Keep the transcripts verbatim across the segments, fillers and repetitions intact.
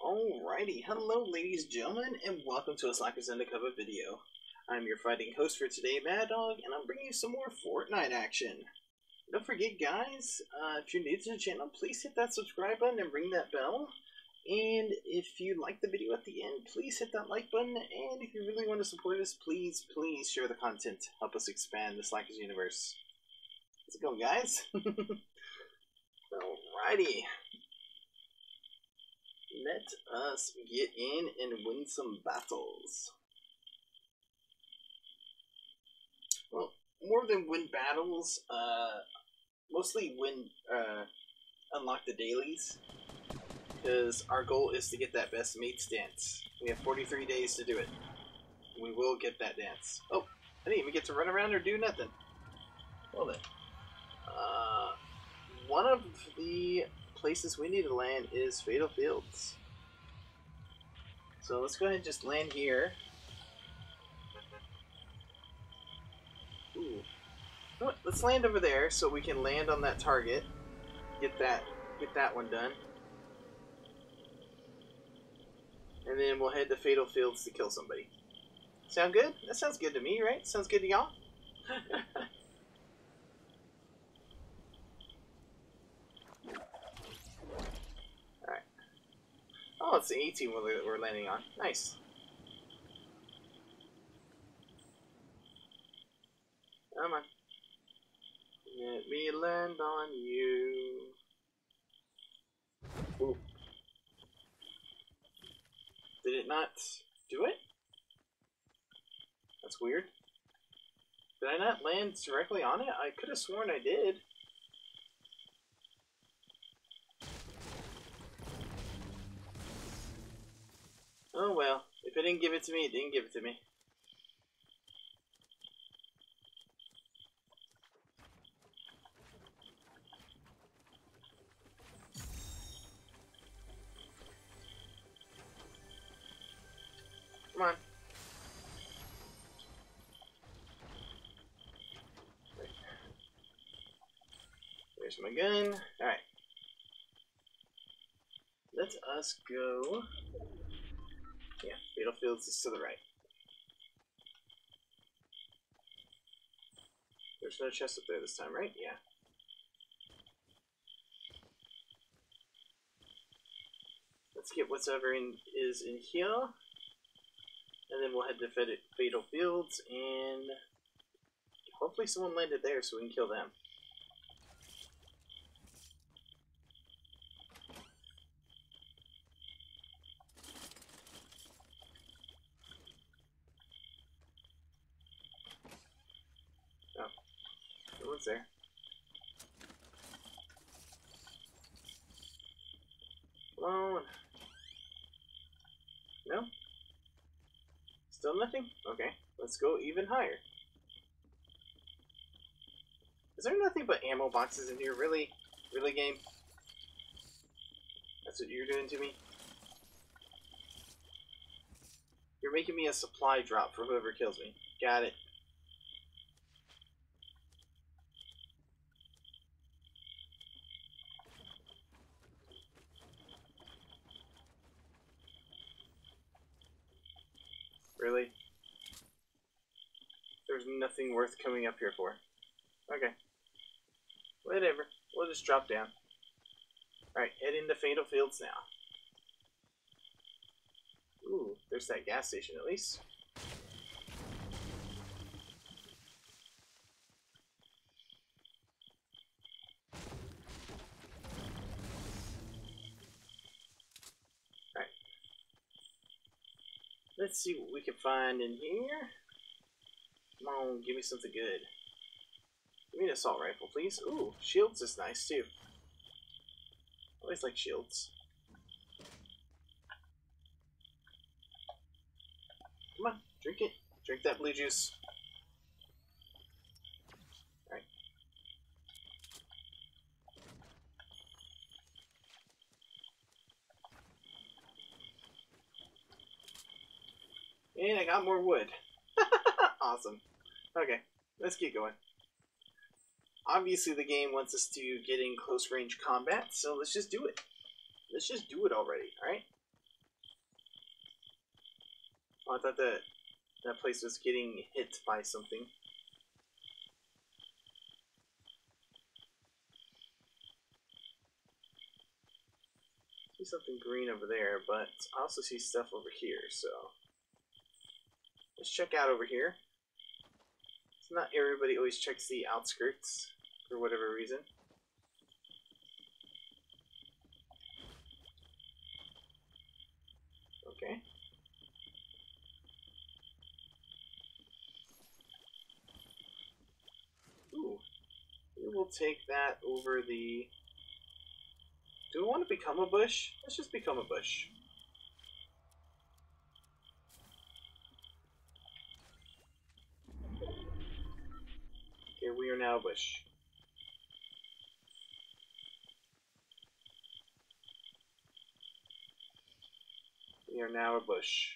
Alrighty, hello ladies and gentlemen, and welcome to a Slackers Undercover video. I'm your fighting host for today, Madog, and I'm bringing you some more Fortnite action. Don't forget guys, uh, if you're new to the channel, please hit that subscribe button and ring that bell. And if you like the video at the end, please hit that like button, and if you really want to support us, please, please share the content. Help us expand the Slackers universe. Let's go guys! Alrighty. Let us get in and win some battles. Well, more than win battles, uh, mostly win, uh, unlock the dailies. Because our goal is to get that best mates dance. We have forty-three days to do it. We will get that dance. Oh, I didn't even get to run around or do nothing. Well then. Uh, one of the places we need to land is Fatal Fields. So let's go ahead and just land here. Ooh. You know what? Let's land over there so we can land on that target. Get that get that one done. And then we'll head to Fatal Fields to kill somebody. Sound good? That sounds good to me, right? Sounds good to y'all? Oh, it's the eighteen wheeler that we're landing on. Nice. Come on. Let me land on you. Ooh. Did it not do it? That's weird. Did I not land directly on it? I could have sworn I did. Oh well, if it didn't give it to me, it didn't give it to me. Come on. There's my gun. Alright. Let us go. Yeah, Fatal Fields is to the right. There's no chest up there this time, right? Yeah. Let's get whatever in, is in here. And then we'll head to Fatal Fields and hopefully someone landed there so we can kill them. No one's there. Come on. No? Still nothing? Okay, let's go even higher. Is there nothing but ammo boxes in here? Really? Really, game? That's what you're doing to me? You're making me a supply drop for whoever kills me. Got it. Really? There's nothing worth coming up here for. Okay. Whatever. We'll just drop down. Alright, head into Fatal Fields now. Ooh, there's that gas station at least. Let's see what we can find in here. Come on, give me something good. Give me an assault rifle, please. Ooh, shields is nice too. Always like shields. Come on, drink it. Drink that blue juice. Alright. And I got more wood. Awesome. Okay, let's get going. Obviously the game wants us to get in close range combat, so let's just do it. Let's just do it already, alright? Oh, I thought that that place was getting hit by something. I see something green over there, but I also see stuff over here, so let's check out over here. It's not everybody always checks the outskirts for whatever reason. Okay. Ooh. We will take that over the... Do we want to become a bush? Let's just become a bush. Okay, we are now a bush. We are now a bush.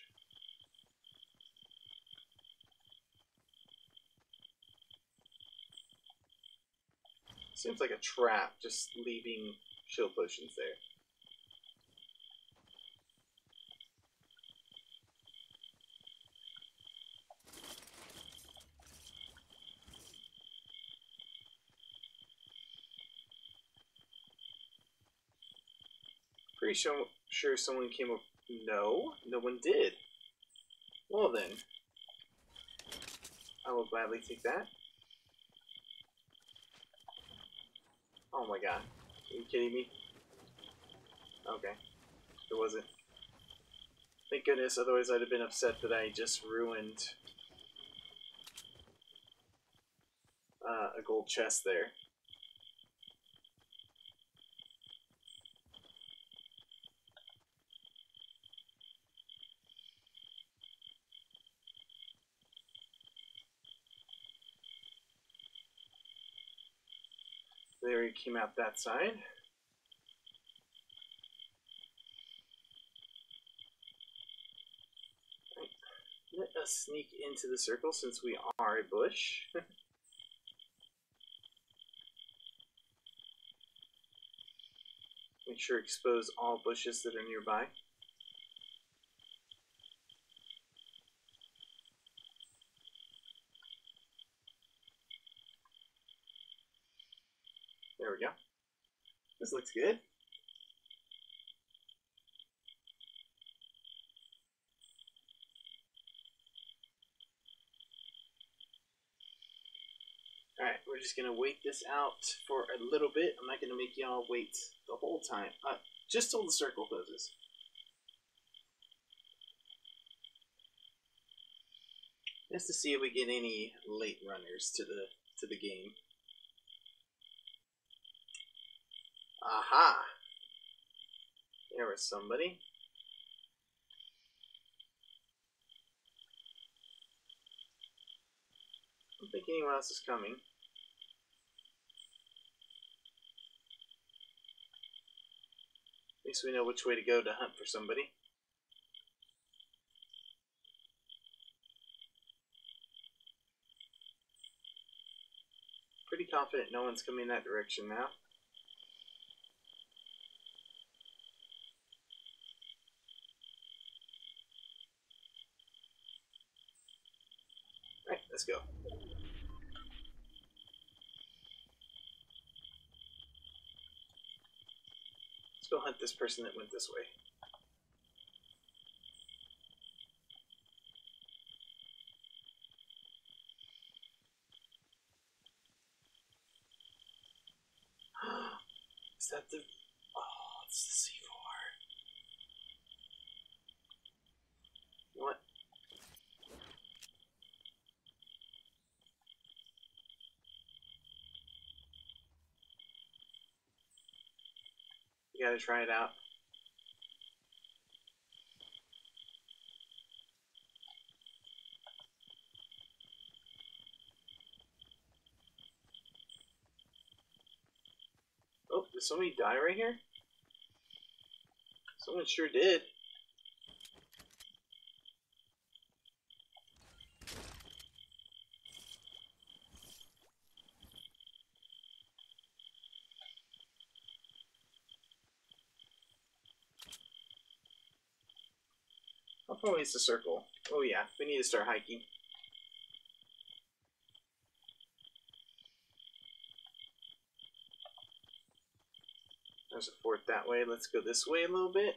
Seems like a trap, just leaving shield potions there. Pretty sure, sure someone came up. No, no one did. Well then, I will gladly take that. Oh my god. Are you kidding me? Okay. It wasn't. Thank goodness, otherwise I'd have been upset that I just ruined uh, a gold chest there. There he came out that side. Let us sneak into the circle since we are a bush. Make sure to expose all bushes that are nearby. There we go. This looks good. Alright, we're just going to wait this out for a little bit. I'm not going to make y'all wait the whole time. Uh, just till the circle closes. Just to see if we get any late runners to the to the game. Aha! There was somebody. I don't think anyone else is coming. At least we know which way to go to hunt for somebody. Pretty confident no one's coming that direction now. Alright, let's go. Let's go hunt this person that went this way. Is that the... Oh, it's the C four. What? You gotta try it out. Oh, did somebody die right here? Someone sure did. How far away is the circle? Oh yeah, we need to start hiking. There's a fort that way. Let's go this way a little bit.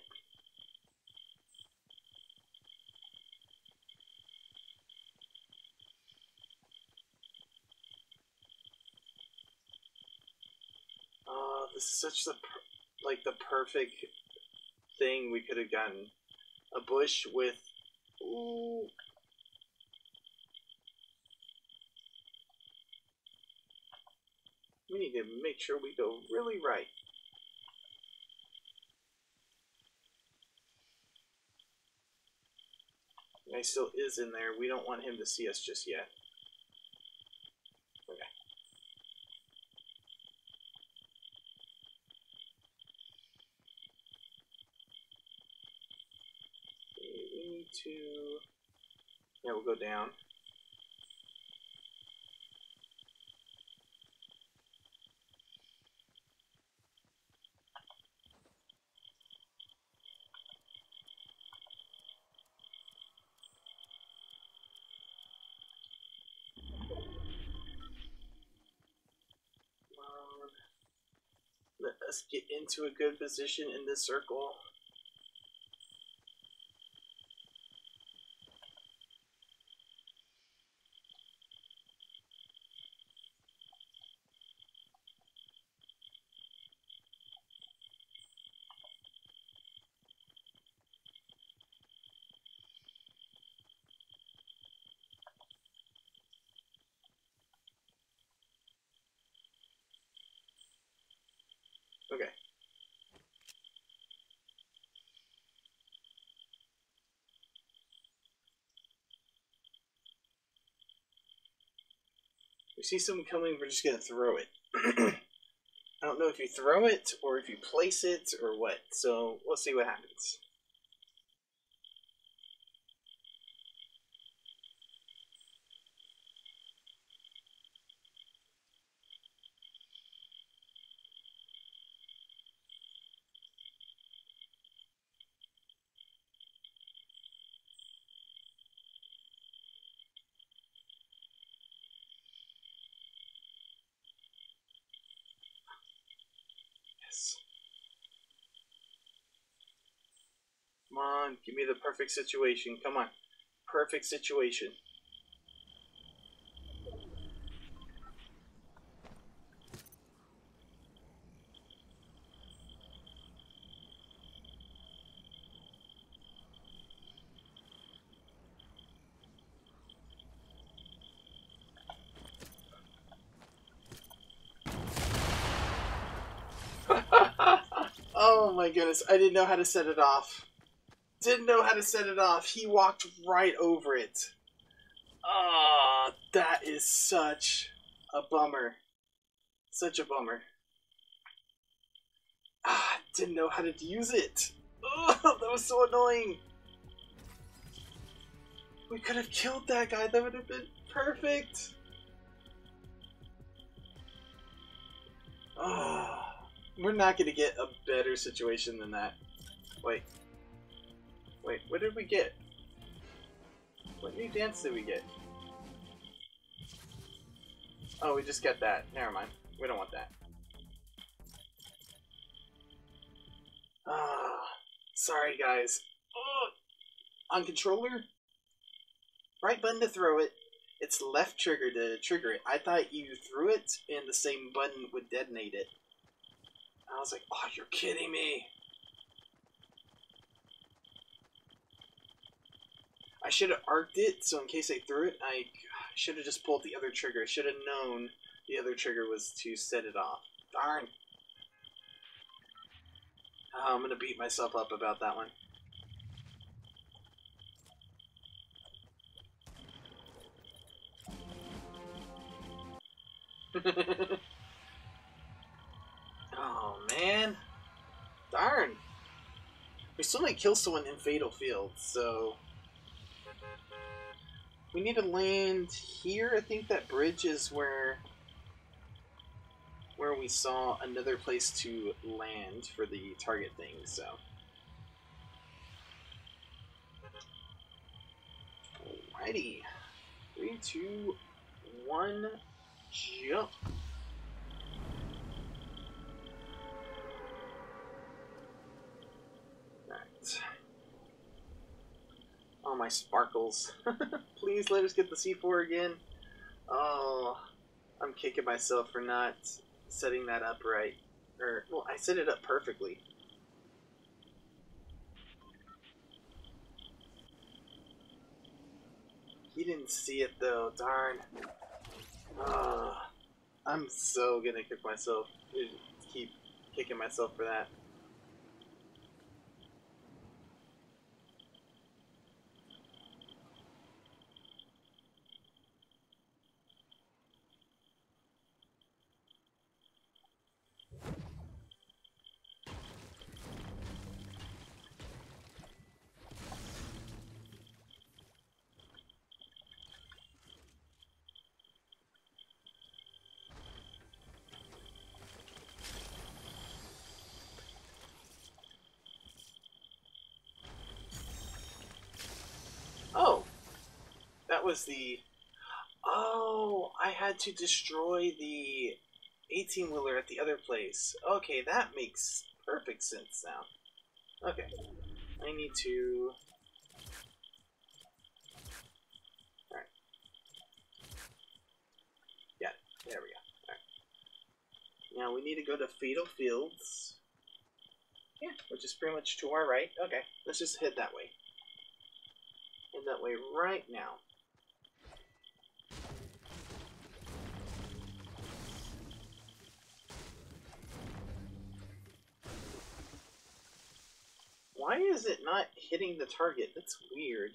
Oh, this is such the per like the perfect thing we could have gotten. A bush with... Ooh. We need to make sure we go really right. The guy still is in there. We don't want him to see us just yet. Okay. Okay, we need to... Yeah, we'll go down. Let us get into a good position in this circle. Okay. We see someone coming, we're just gonna throw it. I don't know if you throw it, or if you place it, or what. So, we'll see what happens. Yes. Come on, give me the perfect situation. Come on. Perfect situation. Oh my goodness, I didn't know how to set it off. Didn't know how to set it off. He walked right over it. Ah, oh, that is such a bummer. Such a bummer. Ah, didn't know how to use it. Oh, that was so annoying. We could have killed that guy. That would have been perfect. Oh, we're not going to get a better situation than that. Wait. Wait, what did we get? What new dance did we get? Oh, we just got that. Never mind. We don't want that. Ah, sorry guys. Oh, on controller, right button to throw it. It's left trigger to trigger it. I thought you threw it and the same button would detonate it. I was like, oh, you're kidding me. I should have arced it, so in case I threw it, I should have just pulled the other trigger. I should have known the other trigger was to set it off. Darn. Oh, I'm gonna beat myself up about that one. Oh, man. Darn. We still need to kill someone in Fatal Field, so... We need to land here. I think that bridge is where... where we saw another place to land for the target thing, so... Alrighty. Three, two, one, jump. Alright. Oh, my sparkles. Please let us get the C four again. Oh, I'm kicking myself for not setting that up right. Or, well, I set it up perfectly. He didn't see it though, darn. Oh, I'm so gonna kick myself. Keep kicking myself for that. Oh, that was the... Oh, I had to destroy the eighteen-wheeler at the other place. Okay, that makes perfect sense now. Okay, I need to... Alright. Yeah, there we go. Alright. Now we need to go to Fatal Fields. Yeah, which is pretty much to our right. Okay, let's just head that way. Head that way right now. Why is it not hitting the target? That's weird.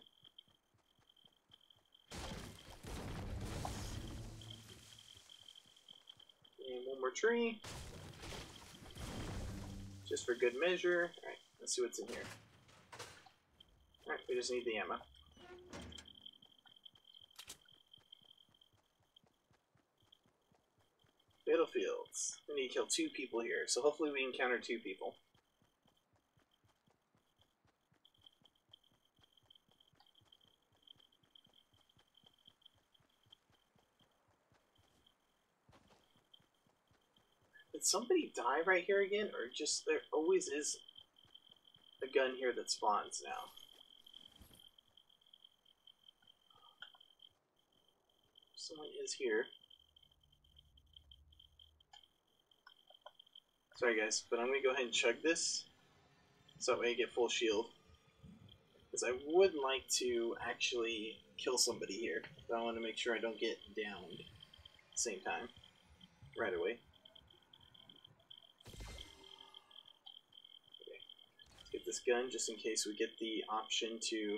And one more tree. Just for good measure. Alright, let's see what's in here. Alright, we just need the ammo. Battlefields. We need to kill two people here, so hopefully we encounter two people. Did somebody die right here again, or just there always is a gun here that spawns now? Someone is here. Sorry guys, but I'm gonna go ahead and chug this, so that way I get full shield. Because I would like to actually kill somebody here, but I want to make sure I don't get downed at the same time, right away. Okay, let's get this gun just in case we get the option to...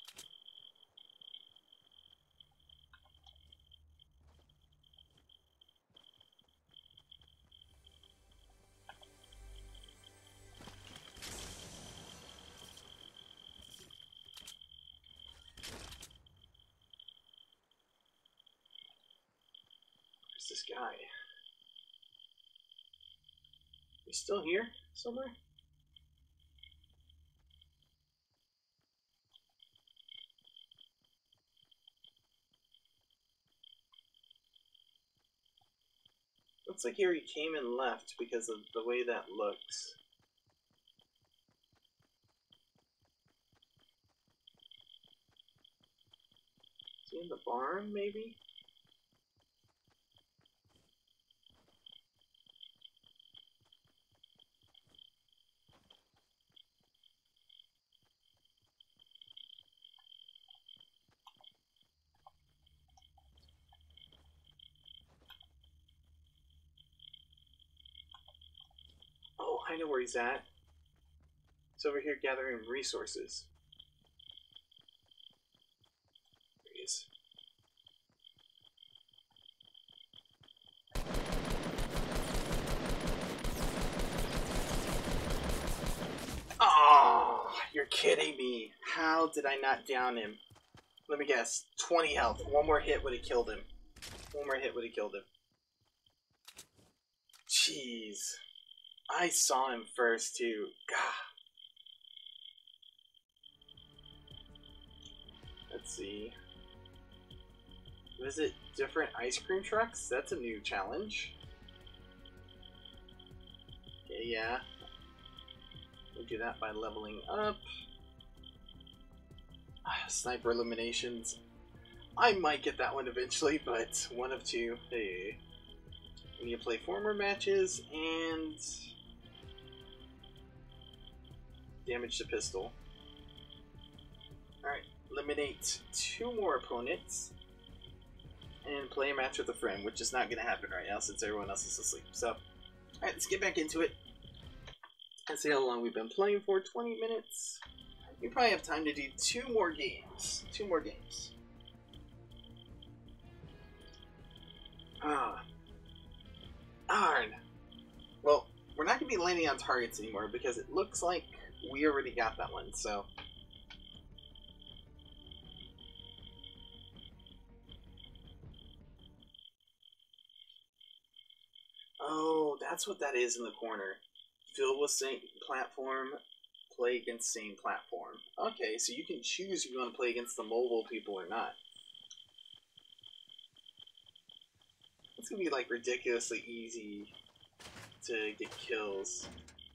This guy. He's still here somewhere? Looks like here he came and left because of the way that looks. Is he in the barn, maybe? Oh, I know where he's at. He's over here gathering resources. There he is. Oh, you're kidding me. How did I not down him? Let me guess. twenty health. One more hit would have killed him. One more hit would have killed him. Jeez. I saw him first, too. God. Let's see. Visit different ice cream trucks? That's a new challenge. Okay, yeah. We do that by leveling up. Sniper eliminations. I might get that one eventually, but one of two. Hey. We need to play former matches and damage the pistol. Alright, eliminate two more opponents and play a match with a friend, which is not going to happen right now since everyone else is asleep. So, alright, let's get back into it and see how long we've been playing for. twenty minutes. We probably have time to do two more games. Two more games. Ah. Darn. Well, we're not going to be landing on targets anymore because it looks like we already got that one, so. Oh, that's what that is in the corner. Fill with same platform, play against same platform. Okay, so you can choose if you want to play against the mobile people or not. It's gonna be like ridiculously easy to get kills.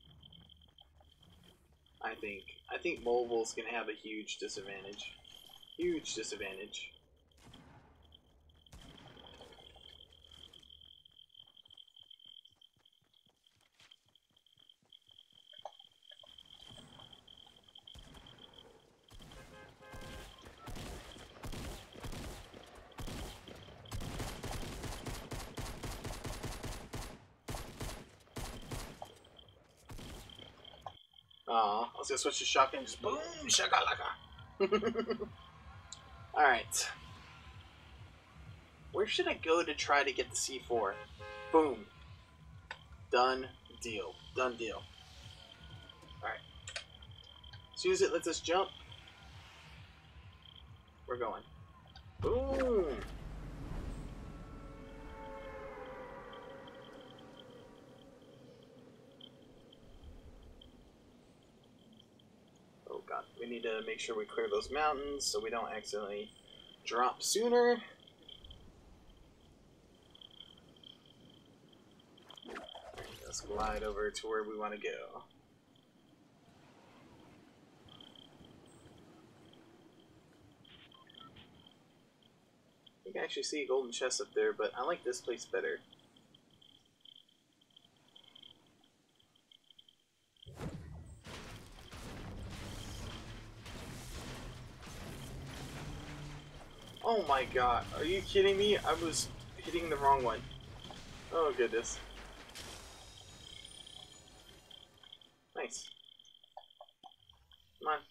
I think. I think mobile's gonna have a huge disadvantage. Huge disadvantage. Aw, I was gonna switch to shotgun, just boom, shakalaka. Alright. Where should I go to try to get the C four? Boom. Done deal. Done deal. Alright. As soon as it lets us jump, we're going. Boom! Oh god, we need to make sure we clear those mountains so we don't accidentally drop sooner. Let's glide over to where we want to go. You can actually see a golden chest up there, but I like this place better. Oh my god, are you kidding me? I was hitting the wrong one. Oh goodness. Nice. Come on.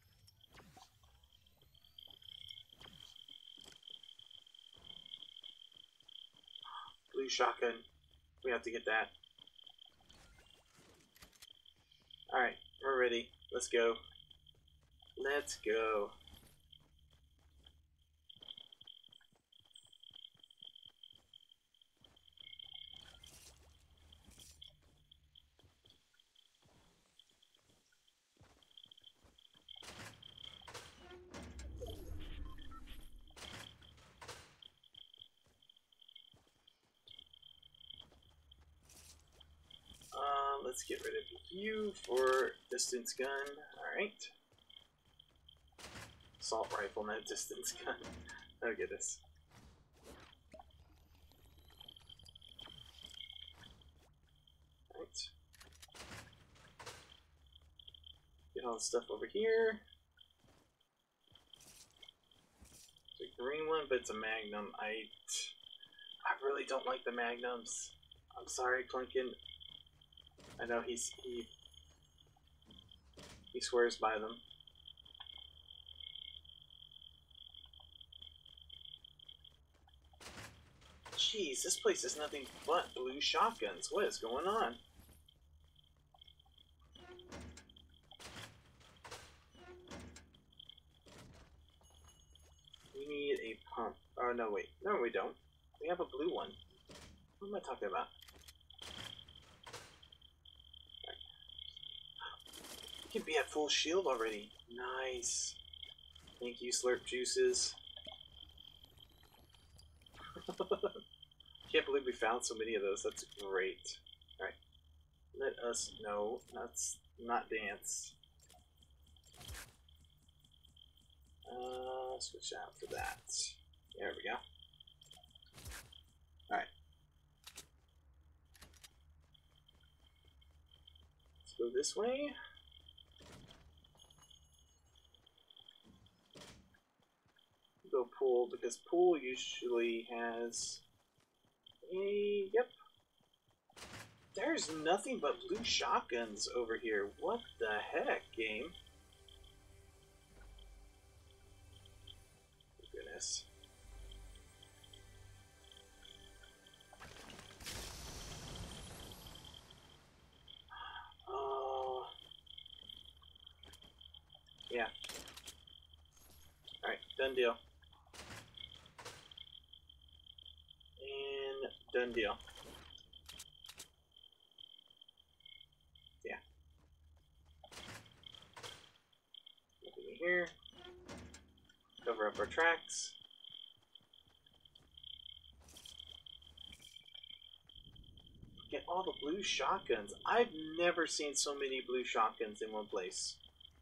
Blue shotgun. We have to get that. Alright, we're ready. Let's go. Let's go. Let's get rid of you for distance gun. Alright. Assault rifle, not distance gun. Oh goodness. Alright. Get all the stuff over here. It's a green one, but it's a magnum. I I really don't like the magnums. I'm sorry, Clinkin. I know he's he he swears by them. Jeez, this place is nothing but blue shotguns. What is going on? We need a pump. Oh no, wait. No, we don't. We have a blue one. What am I talking about? We can be at full shield already. Nice. Thank you, Slurp Juices. Can't believe we found so many of those. That's great. Alright. Let us know. That's not dance. Uh, switch out for that. There we go. Alright. Let's go this way. Go pool, because pool usually has a... Yep. There's nothing but blue shotguns over here. What the heck, game? Goodness. Oh. Yeah. Alright, done deal. And done deal. Yeah. Nothing in here. Cover up our tracks. Get all the blue shotguns. I've never seen so many blue shotguns in one place.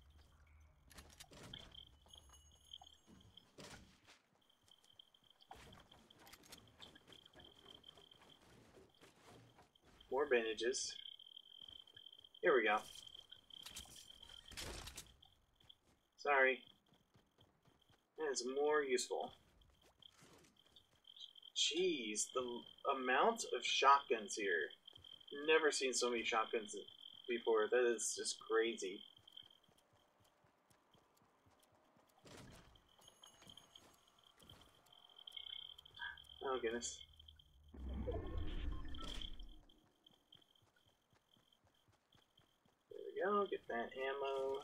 More bandages. Here we go. Sorry. That is more useful. Jeez, the amount of shotguns here. Never seen so many shotguns before. That is just crazy. Oh goodness. There we go, get that ammo.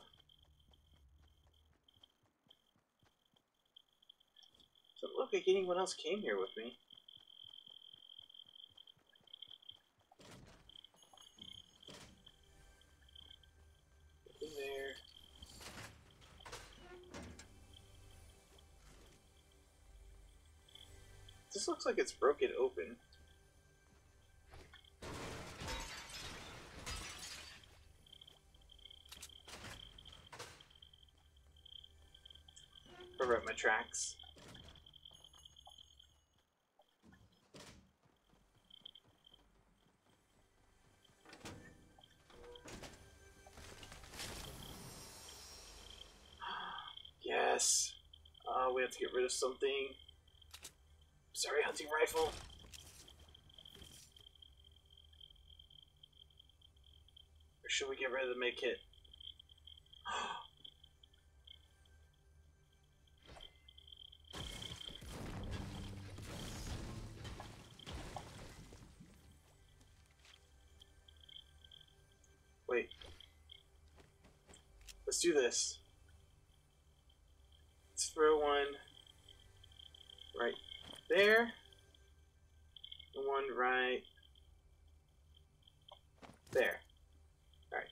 Doesn't look like anyone else came here with me. Nothing there. This looks like it's broken open. Cover up my tracks. Yes. Uh, we have to get rid of something. Sorry, hunting rifle. Or should we get rid of the med kit? Wait. Let's do this. Let's throw one right there. And one right there. Alright.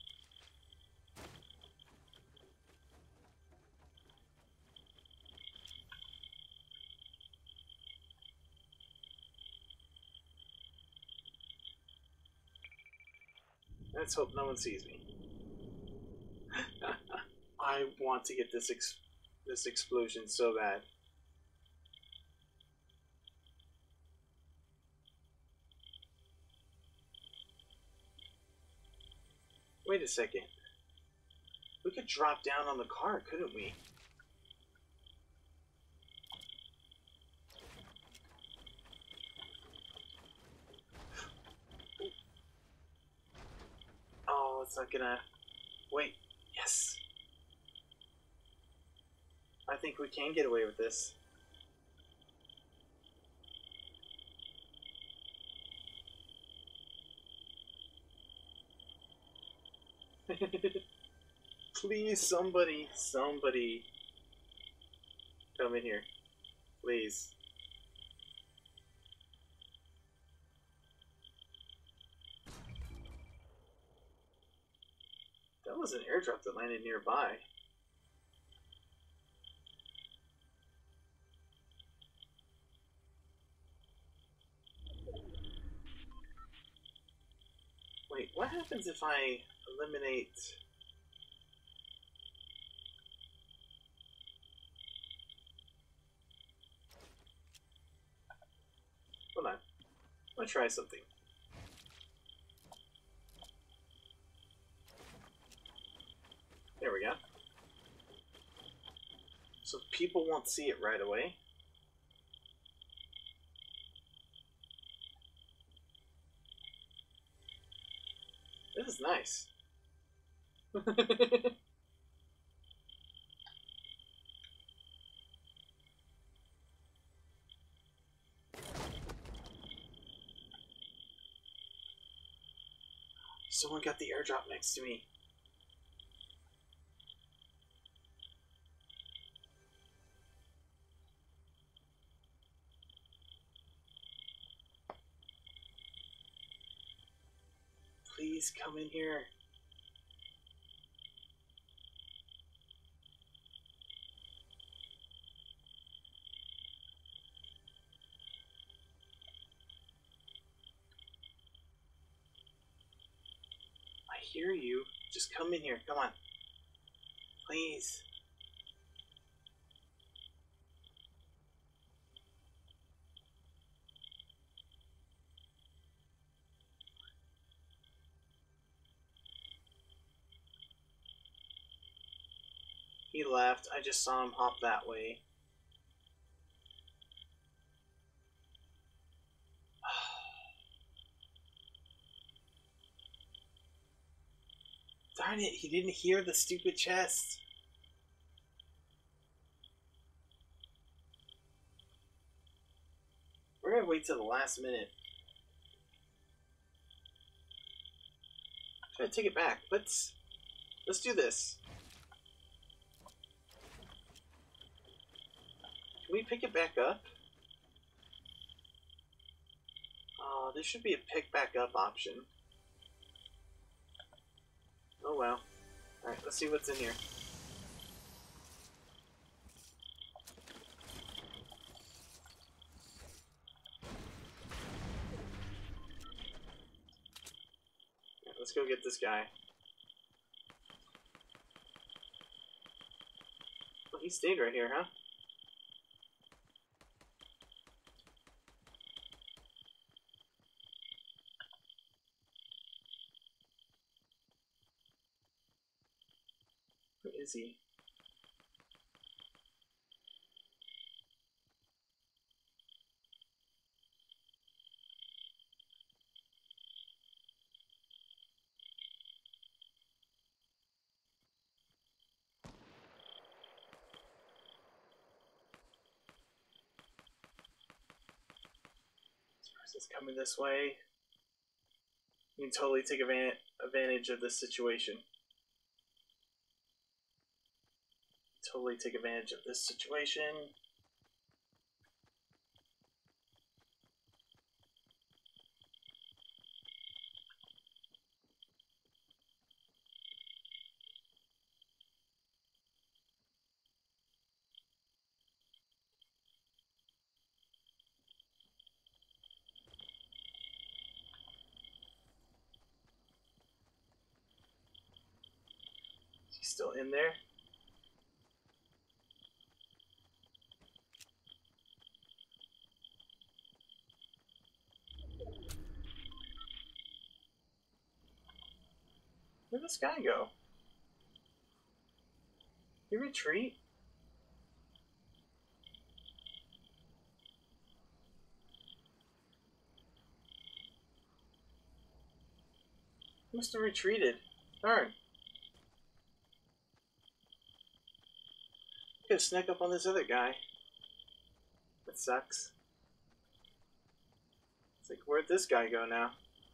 Let's hope no one sees me. I want to get this ex this explosion so bad. Wait a second. We could drop down on the car, couldn't we? Oh, it's not gonna... Wait. Yes! I think we can get away with this. Please, somebody, somebody, come in here. Please. That was an airdrop that landed nearby. Wait, what happens if I eliminate... Hold on. I'm gonna try something. There we go. So people won't see it right away. This is nice. Someone got the airdrop next to me. Please come in here. I hear you. Just come in here. Come on. Please. He left. I just saw him hop that way. Darn it, he didn't hear the stupid chest. We're gonna wait till the last minute. Try to take it back. Let's let's do this. Can we pick it back up? Oh, there should be a pick back up option. Oh well. Alright, let's see what's in here. Right, let's go get this guy. Oh, he stayed right here, huh? Where is he? This person's coming this way. You can totally take advan advantage of this situation. Totally take advantage of this situation. He's still in there. Where'd this guy go? Did he retreat? He must have retreated. Darn. Could have snuck up on this other guy. That sucks. It's like, where'd this guy go now?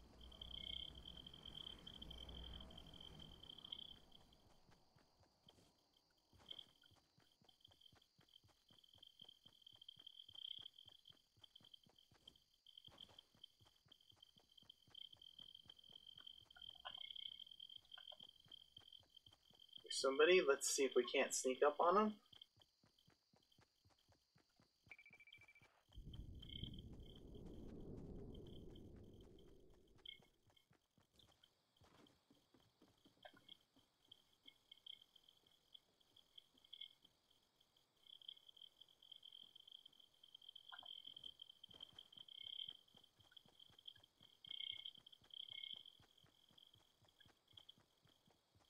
There's somebody. Let's see if we can't sneak up on him.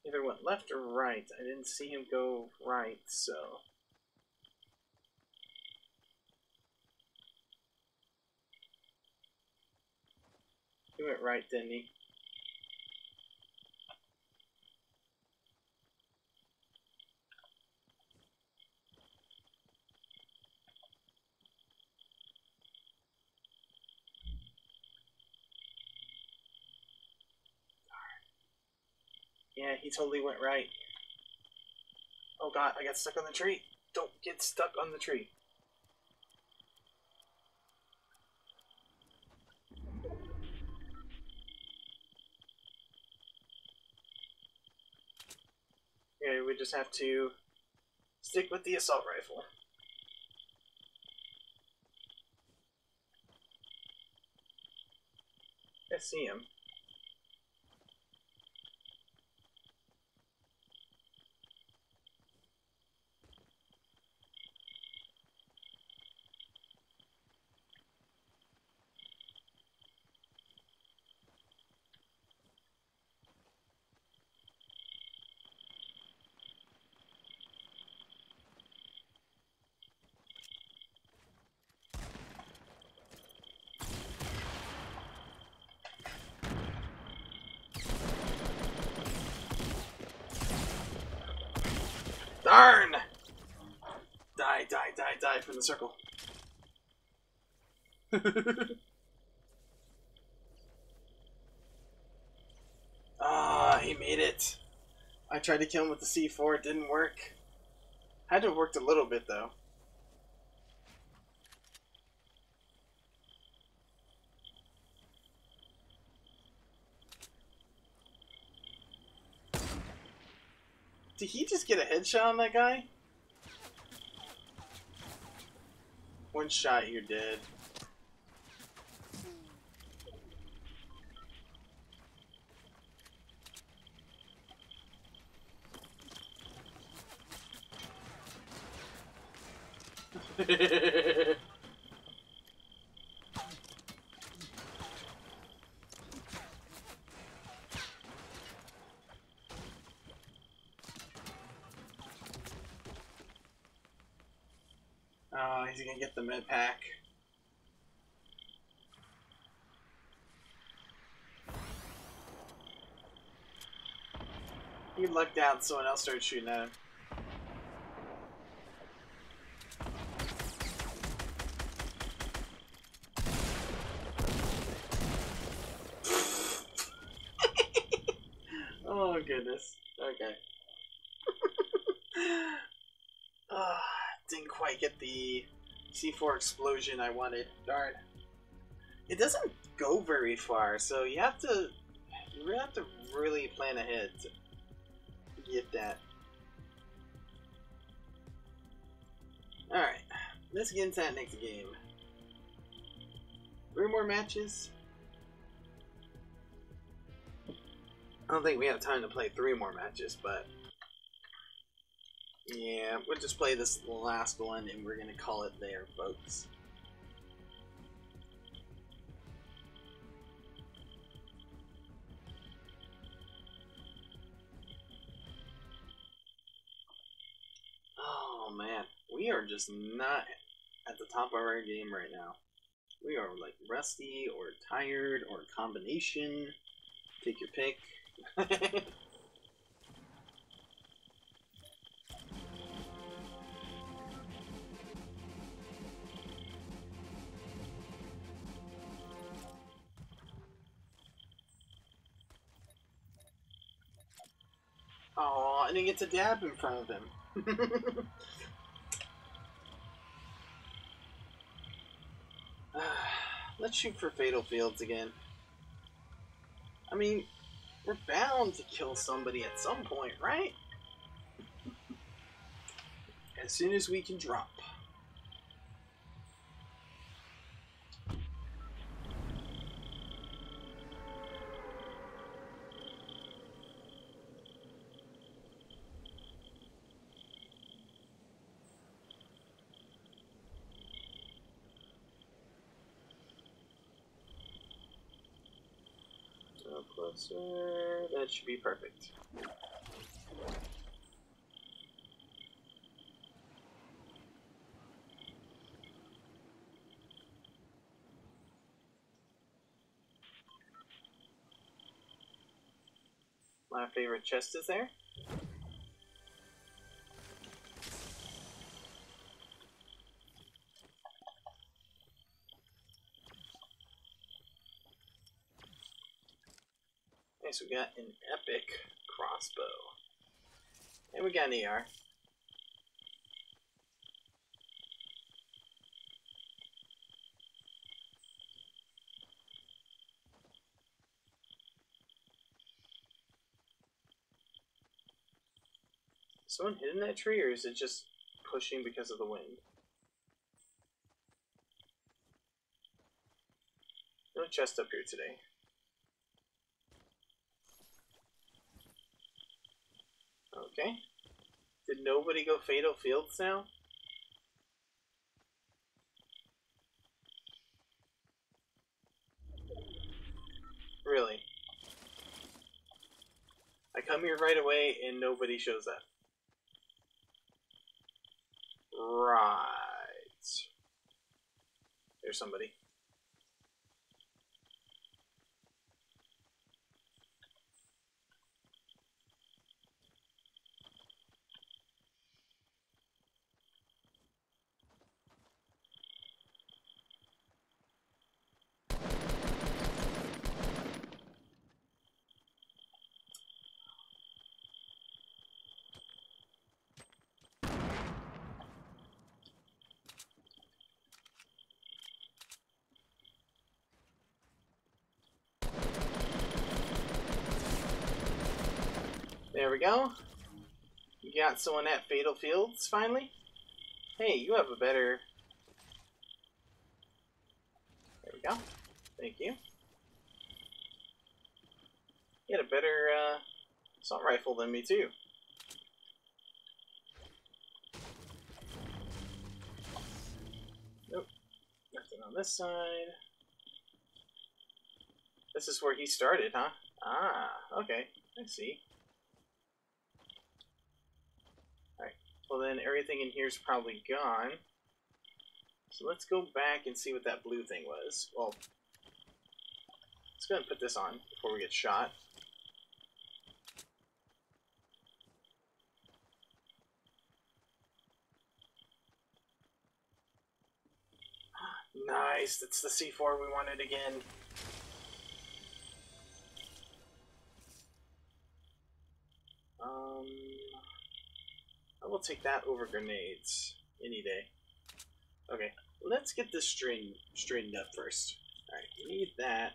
Either went left or right. I didn't see him go right, so... He went right, didn't he? Yeah, he totally went right. Oh god, I got stuck on the tree. Don't get stuck on the tree. Yeah, we just have to stick with the assault rifle. I see him. Darn! Die, die, die, die from the circle. Ah, he made it. I tried to kill him with the C four, it didn't work. Had to have worked a little bit though. Did he just get a headshot on that guy? One shot, you're dead. Oh, he's gonna get the med pack. He lucked out and someone else started shooting at him. Oh goodness. Okay. uh, didn't quite get the C four explosion I wanted. Darn. It doesn't go very far, so you have to you really have to really plan ahead to get that. Alright. Let's get into that next game. Three more matches. I don't think we have time to play three more matches, but yeah, we'll just play this last one and we're gonna call it there, folks. Oh man, we are just not at the top of our game right now. We are like rusty or tired or a combination. Take your pick. Oh, I didn't get to dab in front of him. Let's shoot for fatal fields again. I mean, we're bound to kill somebody at some point, right? As soon as we can drop. Closer. That should be perfect. My favorite chest is there. Nice, we got an epic crossbow. And we got an E R. Is someone hidden that tree, or is it just pushing because of the wind? No chest up here today. Okay. Did nobody go Fatal Fields now? Really? I come here right away and nobody shows up. Right. There's somebody. There we go. You got someone at Fatal Fields, finally? Hey, you have a better... There we go. Thank you. You had a better uh, assault rifle than me, too. Nope. Nothing on this side. This is where he started, huh? Ah, okay. I see. Alright. Well then, everything in here is probably gone. So let's go back and see what that blue thing was. Well, let's go ahead and put this on before we get shot. Nice, that's the C four we wanted again. Um, I will take that over grenades any day. Okay, let's get this string straightened up first. Alright, we need that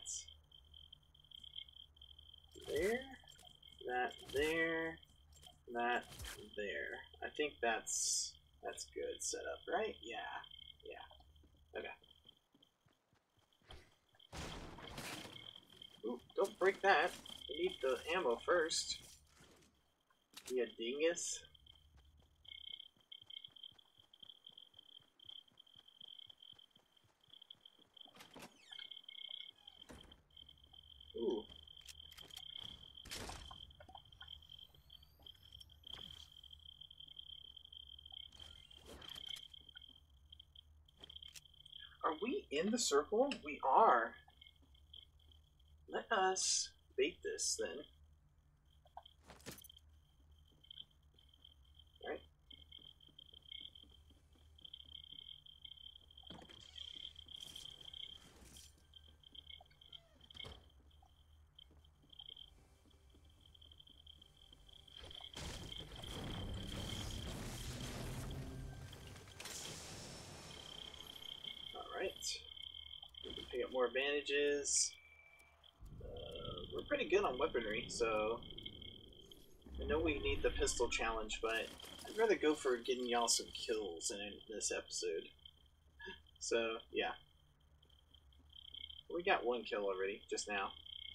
there, that there, that there. I think that's that's good setup, right? Yeah, yeah. Okay. Ooh, don't break that. We need the ammo first. Yeah, dingus. Ooh. Are we in the circle? We are. Let us bait this then. Alright. Alright. We can pick up more bandages. Uh, we're pretty good on weaponry, so I know we need the pistol challenge, but I'd rather go for getting y'all some kills in this episode. So, yeah. We got one kill already, just now.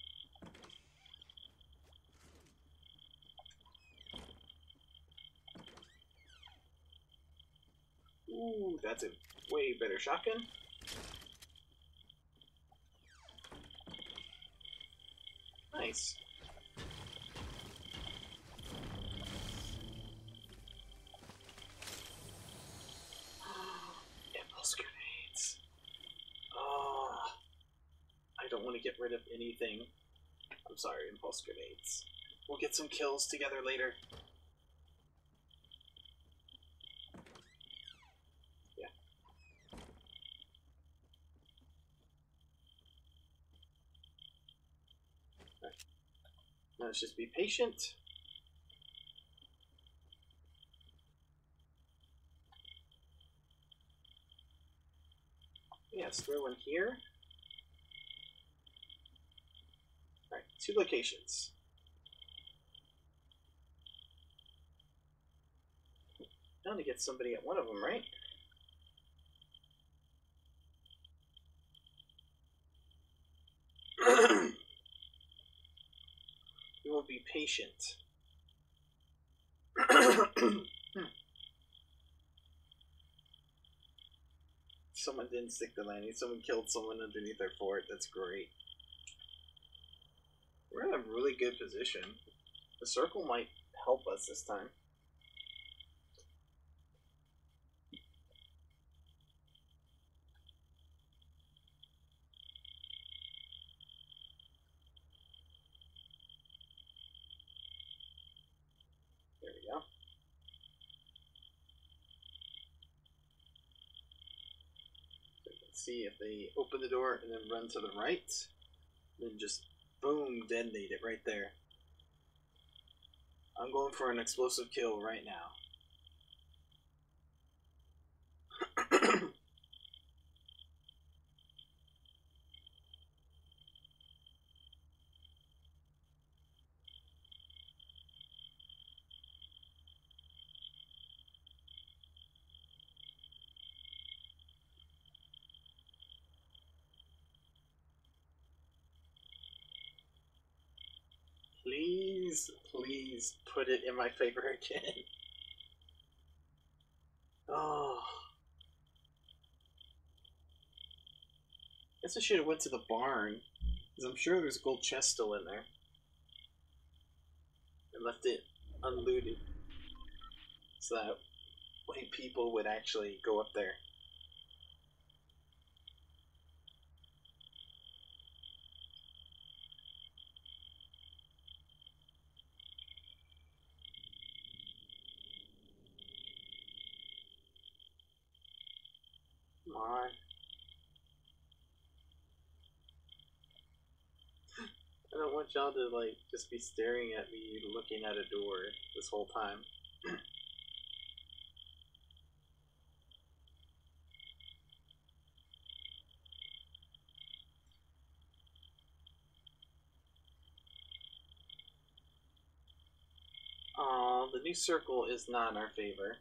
Ooh, that's a way better shotgun. Nice. want to get rid of anything. I'm sorry, impulse grenades. We'll get some kills together later. Yeah. Right. Now let's just be patient. Yeah, let's throw one here. Alright, two locations. Bound to get somebody at one of them, right? We will be patient. Someone didn't stick the landing. Someone killed someone underneath their fort. That's great. We're in a really good position. The circle might help us this time. There we go. So you can see if they open the door and then run to the right, then just boom, detonate it right there. I'm going for an explosive kill right now. Please, please put it in my favor again. Oh. Guess I should have went to the barn, because I'm sure there's a gold chest still in there. And left it unlooted. So that way people would actually go up there. Come on. I don't want y'all to, like, just be staring at me looking at a door this whole time. Aw, the new circle is not in our favor.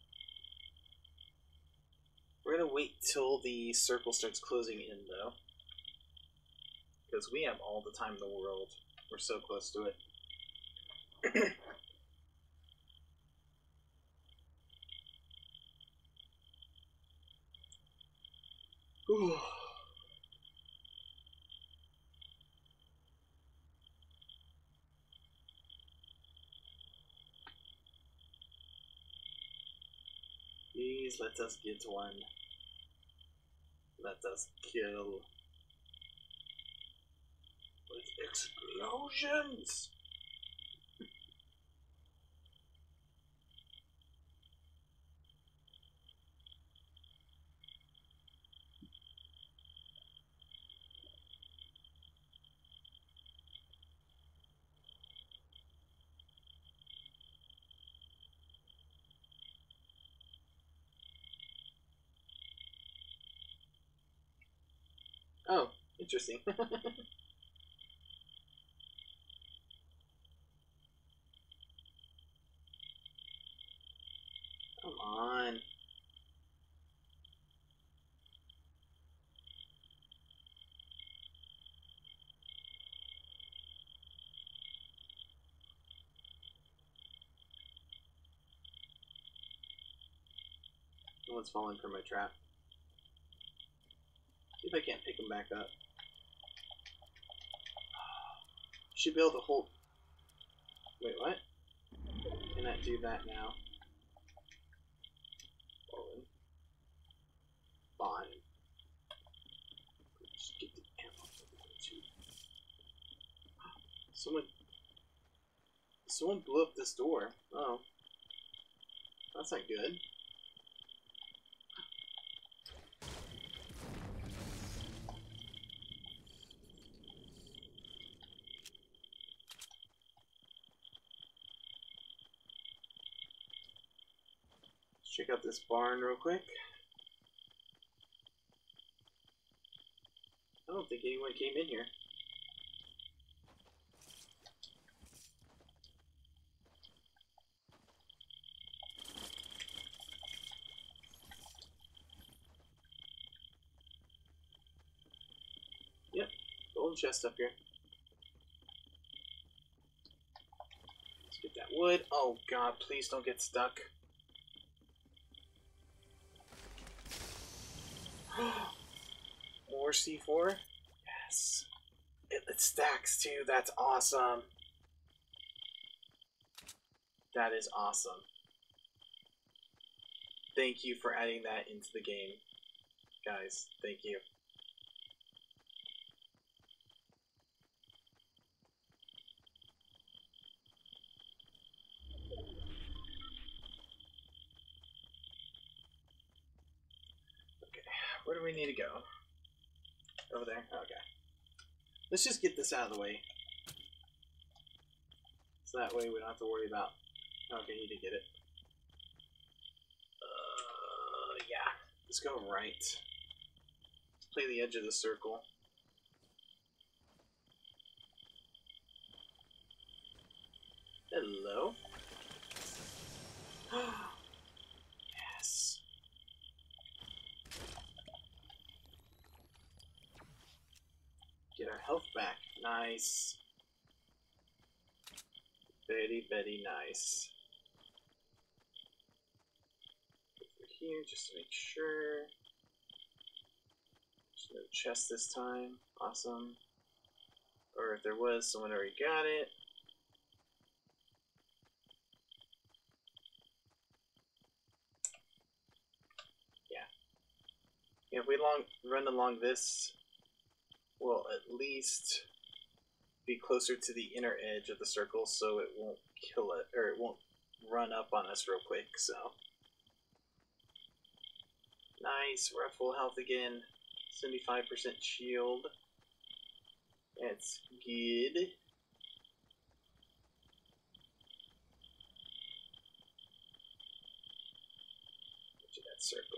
We're gonna wait till the circle starts closing in, though. Because we have all the time in the world. We're so close to it. Please let us get one. Let us kill. With explosions! Oh, interesting. Come on. Someone's falling for my trap. See if I can't pick him back up. Should be able to hold. Wait, what? Can I do that now? Fallen. Fine. Just get the ammo for that too. Someone... Someone blew up this door. Oh. That's not good. Let's check out this barn real quick. I don't think anyone came in here. Yep, golden chest up here. Let's get that wood. Oh god, please don't get stuck. More C four? Yes. It, it stacks too, that's awesome. That is awesome. Thank you for adding that into the game. Guys, thank you. Where do we need to go? Over there? Okay. Let's just get this out of the way. So that way we don't have to worry about... Okay, you did get it. Uh, yeah. Let's go right. Let's play the edge of the circle. Hello? Yes. Get our health back. Nice. Very, very nice. Over here, just to make sure. There's no chest this time. Awesome. Or if there was, someone already got it. Yeah. If we long run along this, we'll at least be closer to the inner edge of the circle so it won't kill it, or it won't run up on us real quick, so. Nice, we're at full health again. seventy-five percent shield. That's good. Get to that circle.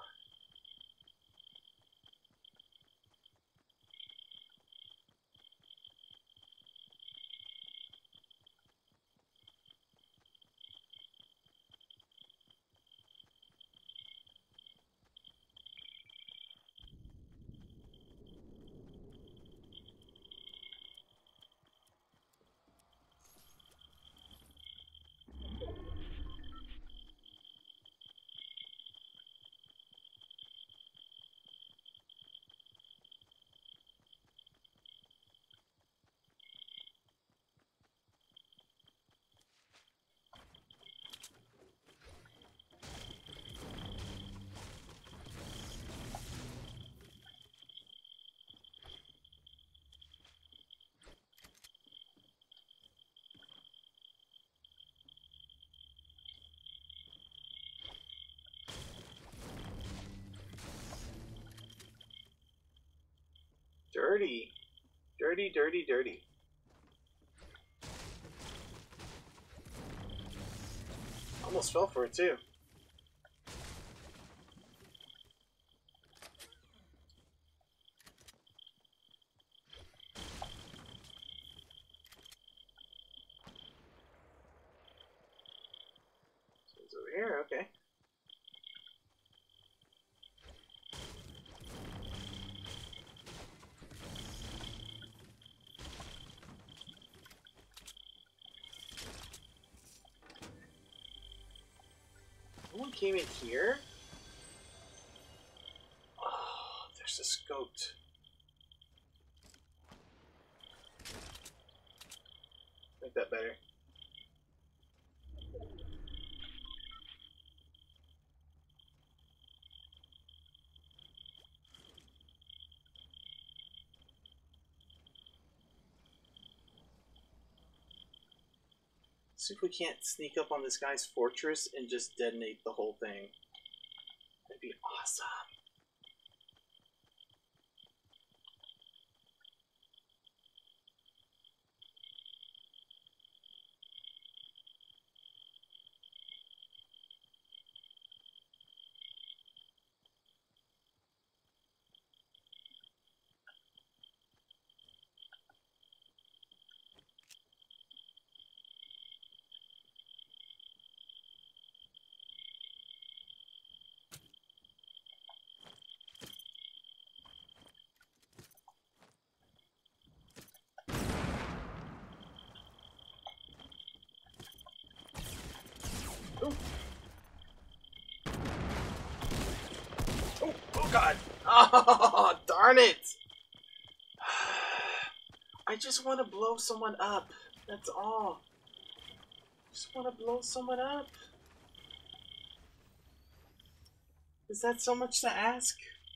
Dirty. Dirty, dirty, dirty. Almost fell for it too. So it's over here, okay. Someone came in here? Oh, there's a scoped. Make that better. See if we can't sneak up on this guy's fortress and just detonate the whole thing. That'd be awesome. Oh. Oh, oh god! Oh, darn it! I just want to blow someone up. That's all. Just want to blow someone up. Is that so much to ask?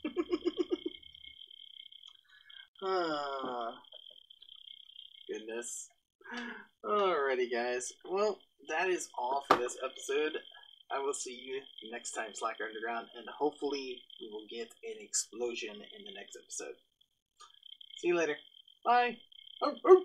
Ah, goodness. Alrighty, guys. Well, that is all for this episode. I will see you next time, Slacker Underground, and hopefully we will get an explosion in the next episode. See you later. Bye. Oh, oh.